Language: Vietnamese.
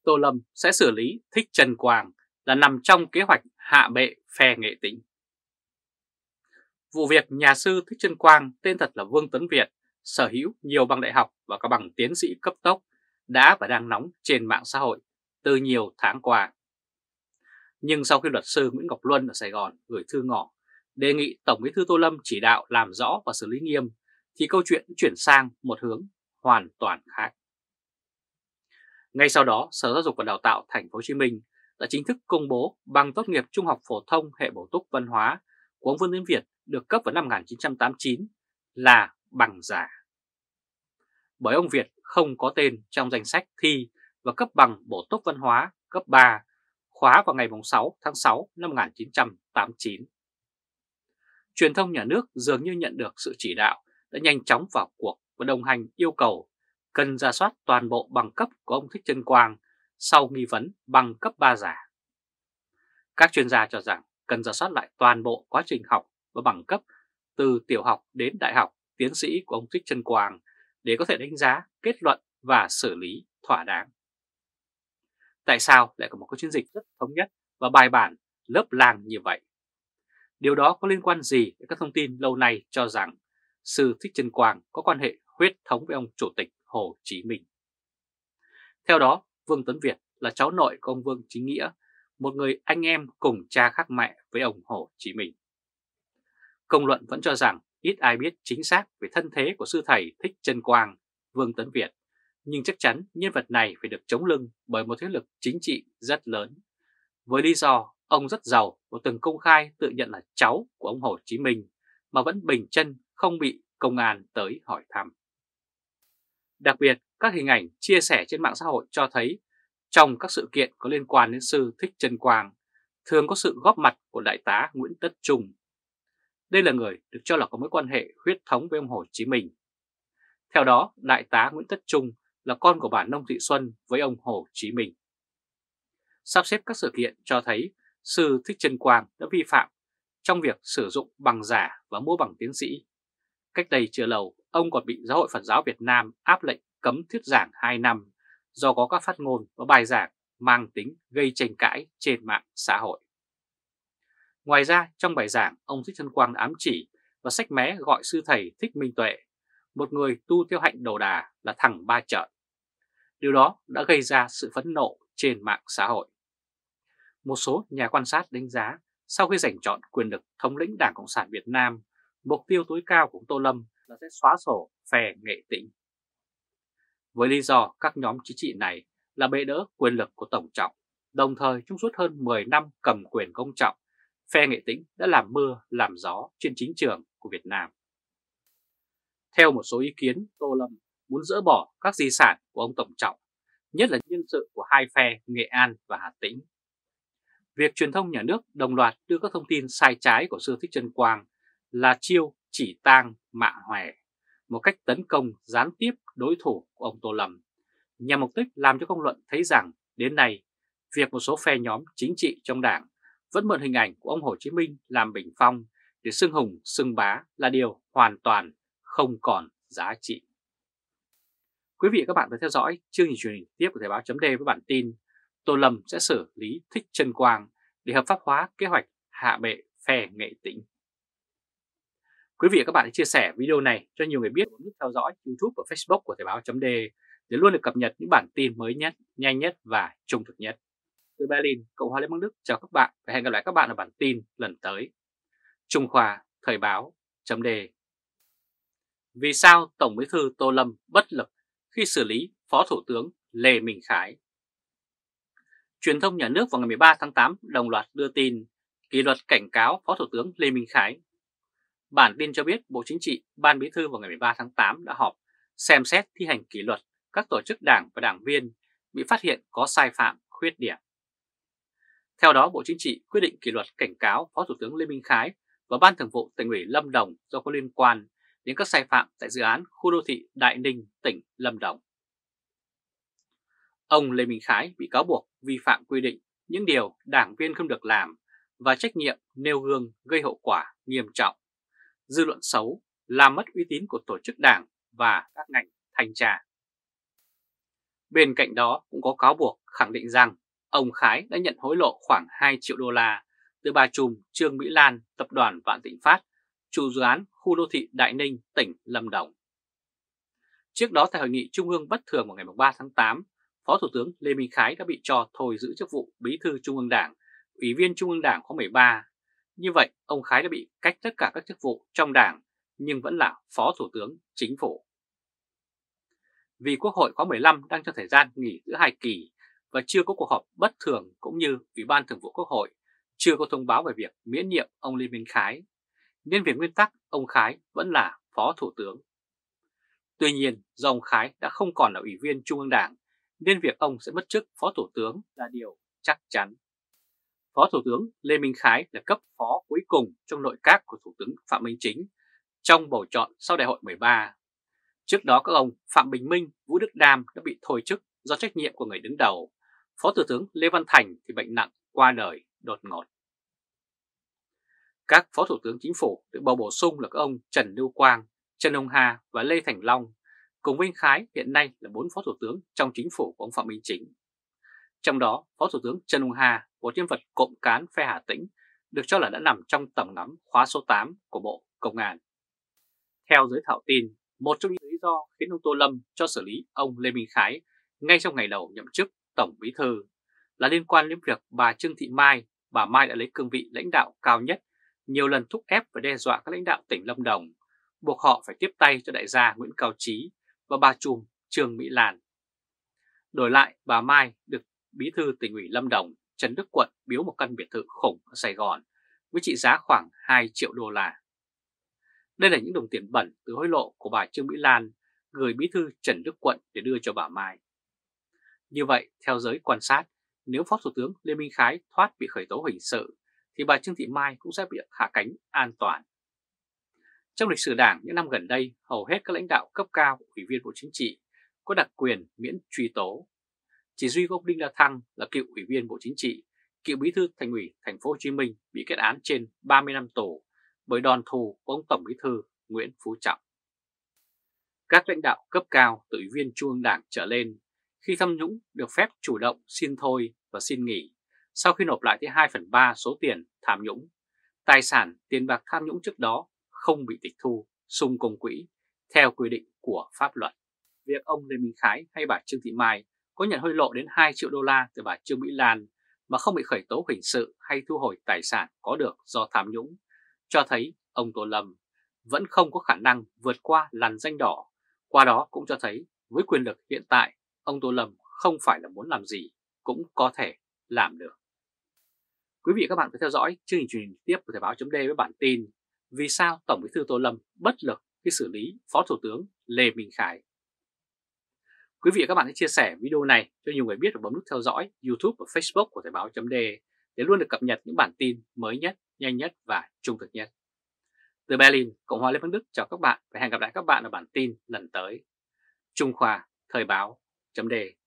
Tô Lâm sẽ xử lý Thích Trân Quang là nằm trong kế hoạch hạ bệ phe Nghệ Tĩnh. Vụ việc nhà sư Thích Trân Quang, tên thật là Vương Tấn Việt, sở hữu nhiều bằng đại học và các bằng tiến sĩ cấp tốc đã và đang nóng trên mạng xã hội từ nhiều tháng qua. Nhưng sau khi luật sư Nguyễn Ngọc Luân ở Sài Gòn gửi thư ngỏ đề nghị Tổng Bí thư Tô Lâm chỉ đạo làm rõ và xử lý nghiêm, thì câu chuyện chuyển sang một hướng hoàn toàn khác. Ngay sau đó, Sở Giáo dục và Đào tạo Thành phố Hồ Chí Minh đã chính thức công bố bằng tốt nghiệp trung học phổ thông hệ bổ túc văn hóa của ông Vương Tấn Việt được cấp vào năm 1989 là bằng giả. Bởi ông Việt không có tên trong danh sách thi và cấp bằng bổ túc văn hóa cấp 3 khóa vào ngày 6 tháng 6 năm 1989. Truyền thông nhà nước dường như nhận được sự chỉ đạo đã nhanh chóng vào cuộc và đồng hành yêu cầu cần rà soát toàn bộ bằng cấp của ông Thích Trân Quang sau nghi vấn bằng cấp 3 giả. Các chuyên gia cho rằng cần rà soát lại toàn bộ quá trình học và bằng cấp từ tiểu học đến đại học, tiến sĩ của ông Thích Trân Quang để có thể đánh giá, kết luận và xử lý thỏa đáng. Tại sao lại có một cái chiến dịch rất thống nhất và bài bản lớp lang như vậy? Điều đó có liên quan gì đến các thông tin lâu nay cho rằng sư Thích Trân Quang có quan hệ huyết thống với ông Chủ tịch Hồ Chí Minh? Theo đó, Vương Tấn Việt là cháu nội của ông Vương Chính Nghĩa, một người anh em cùng cha khác mẹ với ông Hồ Chí Minh. Công luận vẫn cho rằng ít ai biết chính xác về thân thế của sư thầy Thích Trân Quang, Vương Tấn Việt, nhưng chắc chắn nhân vật này phải được chống lưng bởi một thế lực chính trị rất lớn, với lý do ông rất giàu và từng công khai tự nhận là cháu của ông Hồ Chí Minh mà vẫn bình chân không bị công an tới hỏi thăm. Đặc biệt, các hình ảnh chia sẻ trên mạng xã hội cho thấy trong các sự kiện có liên quan đến sư Thích Trân Quang thường có sự góp mặt của Đại tá Nguyễn Tất Trung. Đây là người được cho là có mối quan hệ huyết thống với ông Hồ Chí Minh. Theo đó, Đại tá Nguyễn Tất Trung là con của bà Nông Thị Xuân với ông Hồ Chí Minh. Sắp xếp các sự kiện cho thấy sư Thích Trân Quang đã vi phạm trong việc sử dụng bằng giả và mua bằng tiến sĩ. Cách đây chưa lâu, ông còn bị Giáo hội Phật giáo Việt Nam áp lệnh cấm thuyết giảng 2 năm do có các phát ngôn và bài giảng mang tính gây tranh cãi trên mạng xã hội. Ngoài ra, trong bài giảng, ông Thích Trân Quang ám chỉ và xách mé gọi sư thầy Thích Minh Tuệ, một người tu theo hạnh Đồ Đà, là thằng ba trợn. Điều đó đã gây ra sự phẫn nộ trên mạng xã hội. Một số nhà quan sát đánh giá sau khi giành chọn quyền lực thống lĩnh Đảng Cộng sản Việt Nam, mục tiêu tối cao của ông Tô Lâm là sẽ xóa sổ phe Nghệ Tĩnh. Với lý do các nhóm chính trị này là bệ đỡ quyền lực của Tổng Trọng, đồng thời trong suốt hơn 10 năm cầm quyền của ông Trọng, phe Nghệ Tĩnh đã làm mưa làm gió trên chính trường của Việt Nam. Theo một số ý kiến, Tô Lâm muốn dỡ bỏ các di sản của ông Tổng Trọng, nhất là nhân sự của hai phe Nghệ An và Hà Tĩnh. Việc truyền thông nhà nước đồng loạt đưa các thông tin sai trái của sư Thích Trân Quang là chiêu chỉ tang mạ hòe, một cách tấn công gián tiếp đối thủ của ông Tô Lâm, nhằm mục đích làm cho công luận thấy rằng đến nay, việc một số phe nhóm chính trị trong đảng vẫn mượn hình ảnh của ông Hồ Chí Minh làm bình phong để xưng hùng xưng bá là điều hoàn toàn không còn giá trị. Quý vị và các bạn vừa theo dõi chương trình truyền hình tiếp của Thời báo chấm với bản tin Tô Lâm sẽ xử lý Thích Trân Quang để hợp pháp hóa kế hoạch hạ bệ phe Nghệ Tĩnh. Quý vị và các bạn hãy chia sẻ video này cho nhiều người biết, nút theo dõi YouTube và Facebook của Thời báo chấm để luôn được cập nhật những bản tin mới nhất, nhanh nhất và trung thực nhất. Từ Berlin, Cộng hòa Liên bang Đức chào các bạn và hẹn gặp lại các bạn ở bản tin lần tới. Trung Khoa, Thời báo chấm. Vì sao Tổng Bí thư Tô Lâm bất lực khi xử lý Phó Thủ tướng Lê Minh Khái? Truyền thông nhà nước vào ngày 13 tháng 8 đồng loạt đưa tin kỷ luật cảnh cáo Phó Thủ tướng Lê Minh Khái. Bản tin cho biết Bộ Chính trị, Ban Bí thư vào ngày 13 tháng 8 đã họp xem xét thi hành kỷ luật các tổ chức đảng và đảng viên bị phát hiện có sai phạm, khuyết điểm. Theo đó, Bộ Chính trị quyết định kỷ luật cảnh cáo Phó Thủ tướng Lê Minh Khái và Ban Thường vụ Tỉnh ủy Lâm Đồng do có liên quan đến các sai phạm tại dự án khu đô thị Đại Ninh, tỉnh Lâm Đồng. Ông Lê Minh Khái bị cáo buộc vi phạm quy định những điều đảng viên không được làm và trách nhiệm nêu gương gây hậu quả nghiêm trọng, dư luận xấu, làm mất uy tín của tổ chức đảng và các ngành thanh tra. Bên cạnh đó cũng có cáo buộc khẳng định rằng ông Khái đã nhận hối lộ khoảng 2 triệu đô la từ bà trùm Trương Mỹ Lan, tập đoàn Vạn Thịnh Phát, chủ dự án khu đô thị Đại Ninh, tỉnh Lâm Đồng. Trước đó tại hội nghị trung ương bất thường vào ngày 3 tháng 8, Phó Thủ tướng Lê Minh Khái đã bị cho thôi giữ chức vụ Bí thư Trung ương Đảng, Ủy viên Trung ương Đảng khóa 13. Như vậy, ông Khái đã bị cách tất cả các chức vụ trong Đảng nhưng vẫn là Phó Thủ tướng Chính phủ. Vì Quốc hội khóa 15 đang trong thời gian nghỉ giữa hai kỳ và chưa có cuộc họp bất thường cũng như Ủy ban Thường vụ Quốc hội chưa có thông báo về việc miễn nhiệm ông Lê Minh Khái, nên về nguyên tắc ông Khái vẫn là Phó Thủ tướng. Tuy nhiên, do ông Khái đã không còn là Ủy viên Trung ương Đảng, nên việc ông sẽ mất chức Phó Thủ tướng là điều chắc chắn. Phó Thủ tướng Lê Minh Khái là cấp phó cuối cùng trong nội các của Thủ tướng Phạm Minh Chính trong bầu chọn sau Đại hội 13. Trước đó các ông Phạm Bình Minh, Vũ Đức Đam đã bị thôi chức do trách nhiệm của người đứng đầu. Phó Thủ tướng Lê Văn Thành thì bệnh nặng qua đời đột ngột. Các Phó Thủ tướng Chính phủ được bầu bổ sung là các ông Trần Lưu Quang, Trần Hồng Hà và Lê Thành Long. Cùng với Khái hiện nay là 4 Phó Thủ tướng trong Chính phủ của ông Phạm Minh Chính. Trong đó, Phó Thủ tướng Trần Hồng Hà, một nhân vật cộng cán phe Hà Tĩnh, được cho là đã nằm trong tầm ngắm khóa số 8 của Bộ Công an. Theo giới thạo tin, một trong những lý do khiến ông Tô Lâm cho xử lý ông Lê Minh Khái ngay trong ngày đầu nhậm chức Tổng Bí thư là liên quan đến việc bà Trương Thị Mai, bà Mai đã lấy cương vị lãnh đạo cao nhất, nhiều lần thúc ép và đe dọa các lãnh đạo tỉnh Lâm Đồng, buộc họ phải tiếp tay cho đại gia Nguyễn Cao Trí và bà trùm Trương Mỹ Lan. Đổi lại, bà Mai được Bí thư Tỉnh ủy Lâm Đồng Trần Đức Quận biếu một căn biệt thự khủng ở Sài Gòn với trị giá khoảng 2 triệu đô la. Đây là những đồng tiền bẩn từ hối lộ của bà Trương Mỹ Lan gửi Bí thư Trần Đức Quận để đưa cho bà Mai. Như vậy, theo giới quan sát, nếu Phó Thủ tướng Lê Minh Khái thoát bị khởi tố hình sự thì bà Trương Thị Mai cũng sẽ bị hạ cánh an toàn. Trong lịch sử Đảng những năm gần đây, hầu hết các lãnh đạo cấp cao, Ủy viên Bộ Chính trị có đặc quyền miễn truy tố. Chỉ duy ông Đinh La Thăng là cựu Ủy viên Bộ Chính trị, cựu Bí thư Thành ủy Thành phố Hồ Chí Minh bị kết án trên 30 năm tù bởi đòn thù của ông Tổng Bí thư Nguyễn Phú Trọng. Các lãnh đạo cấp cao từ Ủy viên Trung ương Đảng trở lên khi tham nhũng được phép chủ động xin thôi và xin nghỉ sau khi nộp lại tới 2/3 số tiền tham nhũng. Tài sản, tiền bạc tham nhũng trước đó không bị tịch thu, sung công quỹ theo quy định của pháp luật. Việc ông Lê Minh Khái hay bà Trương Thị Mai có nhận hối lộ đến 2 triệu đô la từ bà Trương Mỹ Lan mà không bị khởi tố hình sự hay thu hồi tài sản có được do tham nhũng, cho thấy ông Tô Lâm vẫn không có khả năng vượt qua lằn ranh đỏ. Qua đó cũng cho thấy với quyền lực hiện tại, ông Tô Lâm không phải là muốn làm gì cũng có thể làm được. Quý vị và các bạn có theo dõi chương trình truyền hình tiếp của Thời báo .d với bản tin vì sao Tổng Bí thư Tô Lâm bất lực khi xử lý Phó Thủ tướng Lê Minh Khái. Quý vị và các bạn hãy chia sẻ video này cho nhiều người biết và bấm nút theo dõi YouTube và Facebook của Thời báo .d để luôn được cập nhật những bản tin mới nhất, nhanh nhất và trung thực nhất. Từ Berlin, Cộng hòa Liên bang Đức chào các bạn và hẹn gặp lại các bạn ở bản tin lần tới. Trung Khoa, Thời báo .d